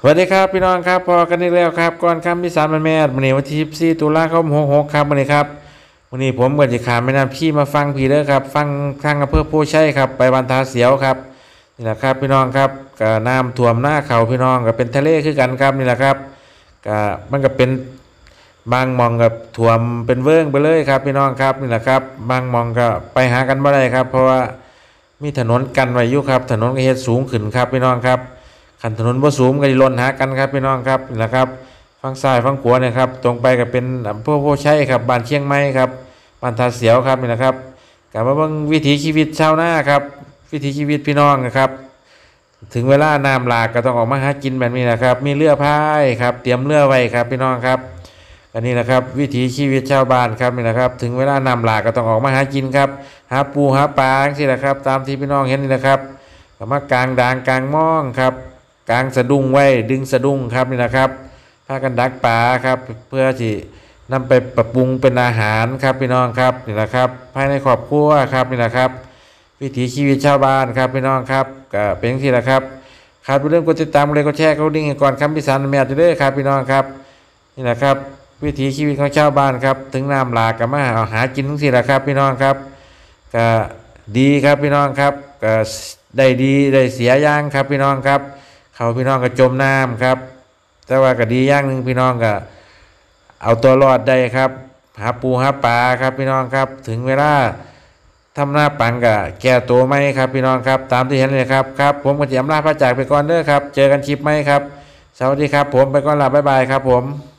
สวัสดีครับพี่น้องครับพอกันอีกแล้วครับก่อนคำพิสารมันแม่วันนี้วันที่14ตุลาคม66ครับวันนี้ครับวันนี้ผมก็จะขามแม่น้ำพี่มาฟังพี่เด้อครับฟังทางอำเภอโพชัยครับไปวันทาเสียวครับนี่แหละครับพี่น้องครับก็น้ำท่วมหน้าเขาพี่น้องก็เป็นทะเลคือกันครับนี่แหละครับก็มันก็เป็นบางมองกับท่วมเป็นเวิ้งไปเลยครับพี่น้องครับนี่แหละครับบางมองก็ไปหากันไม่ได้ครับเพราะว่ามีถนนกันไว้อยู่ครับถนนก็เฮ็ดสูงขึ้นครับพี่น้องครับขันถนนบ่สูงก็สิล้นหากันครับพี่น้องครับนี่แหละครับฝั่งซ้ายฝั่งขวาเนี่ยครับตรงไปก็เป็นอำเภอโพชัยครับบ้านเชียงใหม่ครับบ้านทาเสียวครับนี่แหละครับกลับมาเบิ่งวิถีชีวิตชาวนาครับวิถีชีวิตพี่น้องนะครับถึงเวลาน้ำหลากก็ต้องออกมาหากินแบบนี้นะครับมีเรือพายครับเตรียมเรือไว้ครับพี่น้องครับอันนี้นะครับวิถีชีวิตชาวบ้านครับนี่แหละครับถึงเวลาน้ำหลากก็ต้องออกมาหากินครับหาปูหาปลาสิแหละครับตามที่พี่น้องเห็นนี่แหละครับก็มากลางด่างกลางม่องครับกลางสะดุ้งไว้ดึงสะดุ้งครับนี่นะครับพากันดักปลาครับเพื่อที่นำไปปรับปรุงเป็นอาหารครับพี่น้องครับนี่แหละครับภายในครอบครัวครับนี่แหละครับวิถีชีวิตชาวบ้านครับพี่น้องครับก็เป็นที่แหละครับครับเรื่องกดติดตามเลยกดแชร์กดดิ่งก่อนคำพิสารแมวจะได้ครับพี่น้องครับนี่แหละครับวิถีชีวิตของชาวบ้านครับถึงน้ำหลากก็มาเอาหากินทั้งที่แหละครับพี่น้องครับก็ดีครับพี่น้องครับก็ได้ดีได้เสียอย่างครับพี่น้องครับเขาพี่น้องก็จมน้ำครับแต่ว่าก็ดีอย่างหนึ่งพี่น้องก็เอาตัวรอดได้ครับหาปูหาปลาครับพี่น้องครับถึงเวลาทำหน้าปังกะแก่ตัวไหมครับพี่น้องครับตามที่เห็นเลยครับครับผมก็จะอำลาพระจากไปก่อนเด้อครับเจอกันคลิปไหมครับสวัสดีครับผมไปก่อนลาบ๊ายบายครับผม